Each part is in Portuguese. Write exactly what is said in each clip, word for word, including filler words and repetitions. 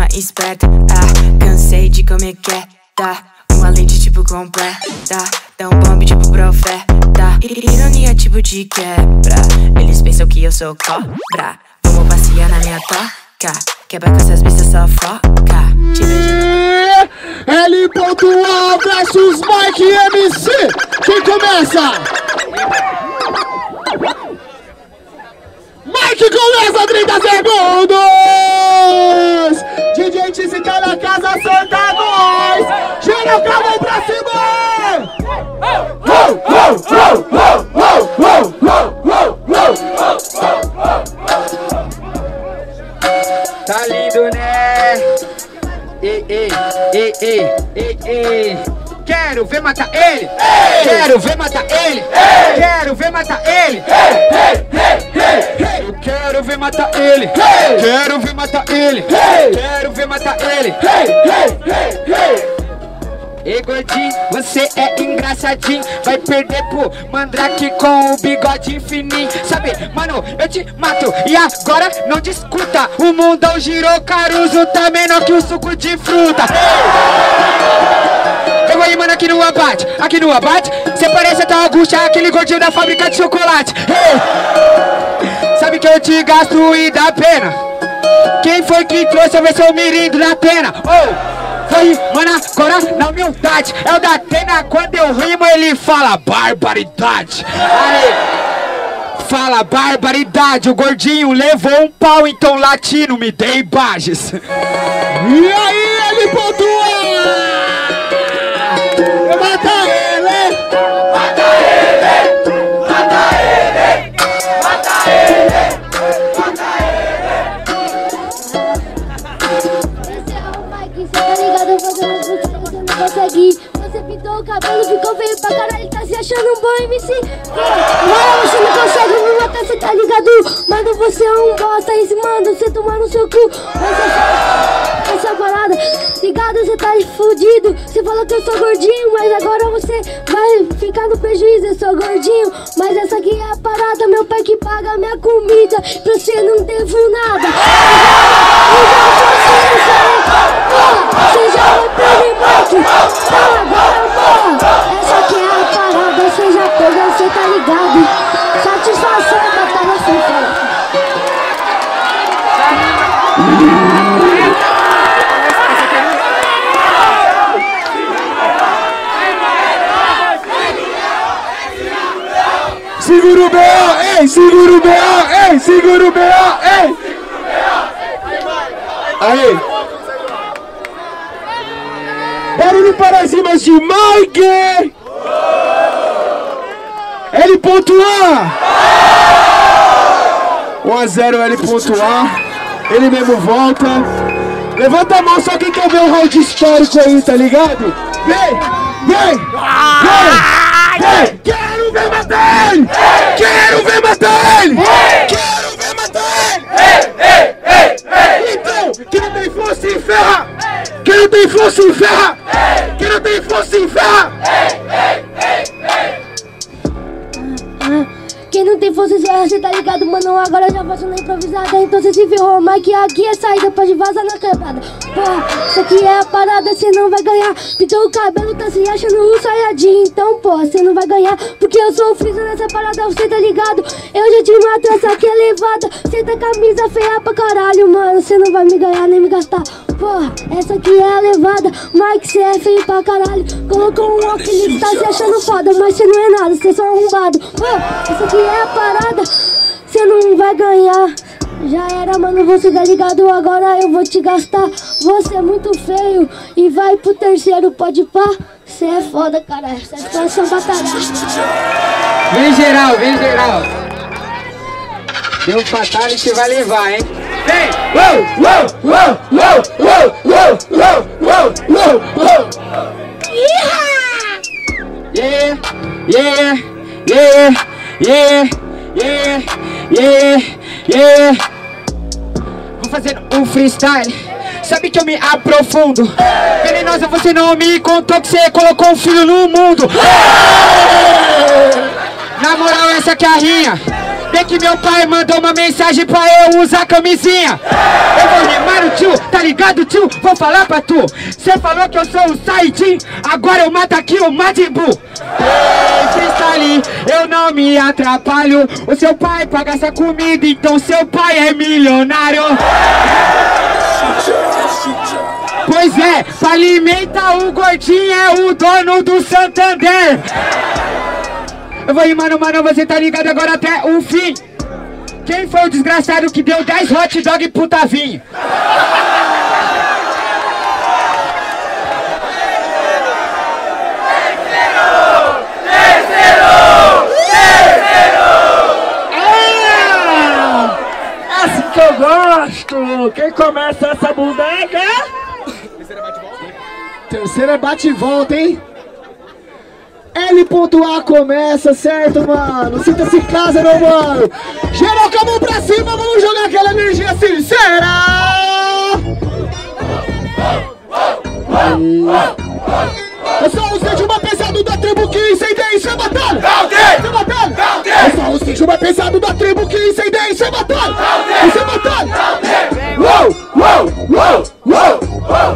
esperta. Ah, cansei de comer quieta. Uma lente tipo completa. Dá um bombe tipo profeta. Ironia tipo de quebra. Eles pensam que eu sou cobra. Vamos passear na minha toca. Quebra com essas bichas só foca. Te vejo no... L.A versus Mike M C. Quem começa? Mike começa, trinta segundos. D J Tizi tá na casa, Santa Voz. Geral, calma pra cima. Tá lindo, né? Ei, ei, ei, ei, ei, ei. Quero ver matar ele. Ei. Quero ver matar ele. Ei. Quero ver matar ele. Ei. Ei. Eu quero ver matar ele. Ei. Quero ver matar ele. Ei. Quero ver matar ele. Ei. Ei, gordinho, você é engraçadinho. Vai perder pro Mandrake com o bigode fininho. Sabe, mano, eu te mato e agora não discuta. O mundão girou, Caruso tá menor que o suco de fruta. Eu vou aí, mano, aqui no abate. Aqui no abate, cê parece até Augusta, aquele gordinho da fábrica de chocolate. Hey! Sabe que eu te gasto e dá pena. Quem foi que trouxe a versão mirim da pena? Oh! Foi, mano, agora na humildade. É o da Atena, quando eu rimo ele fala barbaridade. Aí, fala barbaridade. O gordinho levou um pau, então latino me dê imagens. E aí ele pontua. Mata ele. Mata ele. Mata ele. Mata ele. Mata ele. Você pintou o cabelo, ficou feio pra caralho, tá se achando um bom M C. Agora você não consegue me matar, cê tá ligado? Mano, você é um bosta, esse mano, você tomar no seu cu. Mas essa, essa parada, ligado, cê tá fudido. Você falou que eu sou gordinho, mas agora você vai ficar no prejuízo. Eu sou gordinho, mas essa aqui é a parada. Meu pai que paga a minha comida, pra você não devo nada. Você já vai perder muito. Então agora morra. Essa aqui é a parada, você já pegou, você tá ligado. Satisfação botar na sua frente. Segura o B O, ei, segura o B O, ei, segura o B O, ei. Aí. Barulho para cima de Mike! L ponto A! um a zero L ponto A. Ele mesmo volta. Levanta a mão só quem quer ver o round histórico aí, tá ligado? Vem! Vem! Vem! Vem! Quero ver matar ele! Quero ver matar ele! Quero ver matar ele! Então, quem não tem força se ferra! Quem não tem força se ferra! Quem não tem força se ferra! Quem não tem força se ferra, cê tá ligado, mano? Agora eu já faço na improvisada. Então cê se ferrou, Mike, aqui é saída, pode vazar na quebrada. Porra, isso aqui é a parada, cê não vai ganhar. Pintou o cabelo, tá se achando um saiadinho. Então, pô, cê não vai ganhar, porque eu sou o freezer nessa parada, cê tá ligado? Eu já te mato, essa aqui é levada. Cê tá camisa feia pra caralho, mano. Cê não vai me ganhar nem me gastar. Porra, essa aqui é a levada. Mike, cê é feio pra caralho. Colocou um óculos, tá se achando foda, mas cê não é nada, cê é só arrombado. Porra, essa aqui é a parada, cê não vai ganhar. Já era, mano, você tá ligado, agora eu vou te gastar. Você é muito feio e vai pro terceiro, pode pá. Cê é foda, cara, satisfação batalha. Vem geral, vem geral. Deu um fatal e você vai levar, hein? Vem! Uou, uou, uou, uou, uou, uou, uou, uou, uou. Yeah, yeah, yeah, yeah, yeah, yeah, yeah. Vou fazer um freestyle. Sabe que eu me aprofundo. Venenosa, você não me contou que você colocou um filho no mundo. Na moral, essa aqui é a rinha. Bem que meu pai mandou uma mensagem pra eu usar camisinha. Eu vou rimar no tio, tá ligado? ligado, tio? Vou falar pra tu. Cê falou que eu sou o Saiyajin, agora eu mato aqui o Majin Buu. Ei, freestyle, eu não me atrapalho. O seu pai paga essa comida, então seu pai é milionário. Pois é, pra alimentar o gordinho é o dono do Santander. Eu vou rimando, mano, você tá ligado agora até o fim. Quem foi o desgraçado que deu dez hot dog pro Tavinho? Assim que eu gosto! Quem começa essa bodega? Terceira é bate e volta, hein? L.A começa, certo, mano? Sinta-se em casa, meu mano! Geral com a mão pra cima, vamos jogar aquela energia sincera! É só o sítio mais pesado da tribo que incendeia e chama batalha! Isso é batalha! É só o sítio mais pesado da tribo que incendeia e chama batalha! Isso é batalha! Uou, uou, uou, uou, uou!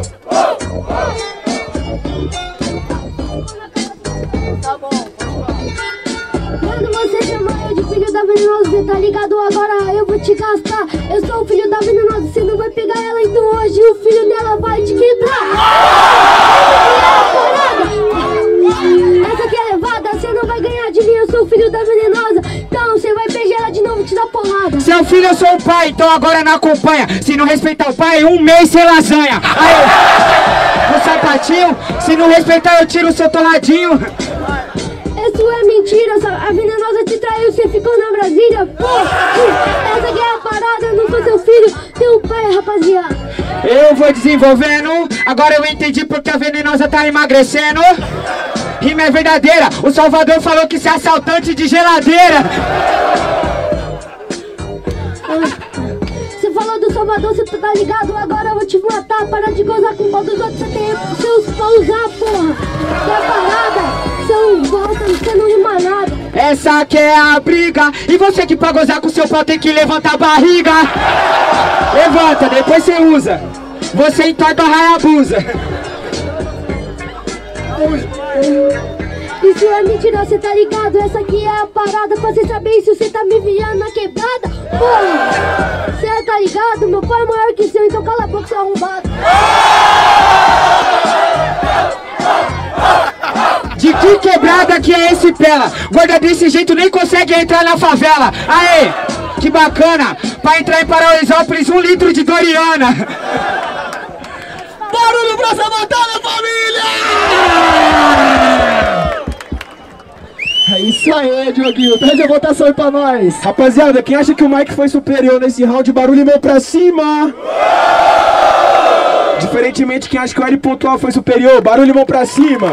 Quando você chama eu de filho da venenosa, cê tá ligado? Agora eu vou te gastar. Eu sou o filho da venenosa, cê não vai pegar ela, então hoje o filho dela vai te quebrar. Essa aqui é levada, cê não vai ganhar de mim, eu sou o filho da venenosa. Então cê vai beijar ela de novo e te dar porrada. Seu filho, eu sou o pai, então agora não acompanha. Se não respeitar o pai, um mês sem lasanha. Aí, no sapatinho, se não respeitar eu tiro o seu torradinho. Isso é mentira, a venenosa te traiu, você ficou na Brasília. Pô, essa aqui é a parada, eu não sou seu filho, teu pai, rapaziada. Eu vou desenvolvendo, agora eu entendi porque a venenosa tá emagrecendo. Rima é verdadeira, o Salvador falou que você é assaltante de geladeira. Você falou do Salvador, você tá ligado? Agora eu vou te matar, para de gozar com o pau dos outros, você tem seus pra usar, porra. Que é parada, são volta, você não rima nada. Essa que é a briga, e você que pra gozar com seu pau tem que levantar a barriga. Levanta, depois você usa. Você entorta a Hayabusa. Isso é mentira, cê tá ligado? Essa aqui é a parada pra cê saber se cê tá me viando na quebrada. Porra, cê tá ligado? Meu pai é maior que seu, então cala a boca, seu arrombado. De que quebrada que é esse pela? Gorda desse jeito nem consegue entrar na favela. Aê, que bacana. Pra entrar em Paraisópolis, um litro de Doriana. Barulho pra essa batalha, família! É isso aí, Dioguinho. Pede a votação aí pra nós. Rapaziada, quem acha que o Mike foi superior nesse round, barulho e mão pra cima. Diferentemente, quem acha que o L.A foi superior, barulho e mão pra cima.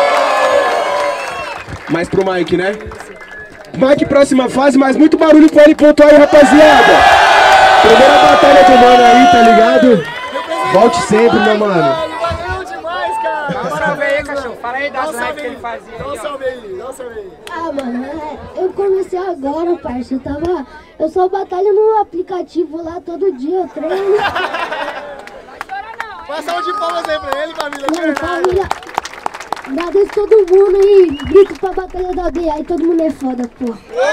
Mais pro Mike, né? Mike, próxima fase, mas muito barulho pro L.A aí, rapaziada. Primeira batalha do mano aí, tá ligado? Volte sempre, meu mano. Valeu demais, cara. Dá um salve aí, cachorro. Fala aí das lives que ele fazia. Dá um salve aí, dá um salve aí. Ah, mano, é, eu comecei agora, parça. Eu tava. Eu só batalho no aplicativo lá todo dia, eu treino. Passa um de palmas aí pra ele, família. Mano, família. Agradeço todo mundo aí. Grito pra batalha da aldeia. Aí todo mundo é foda, pô.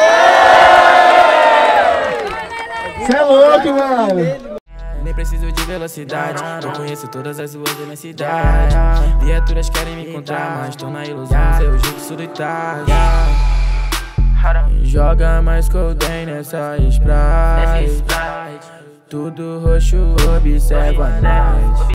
Cê é louco, mano. Nem preciso de velocidade, eu conheço todas as ruas da minha cidade. Viaturas querem me encontrar, mas tô na ilusão, seu jeito solitário. Joga mais coldem nessa Sprite. Tudo roxo, observa nós.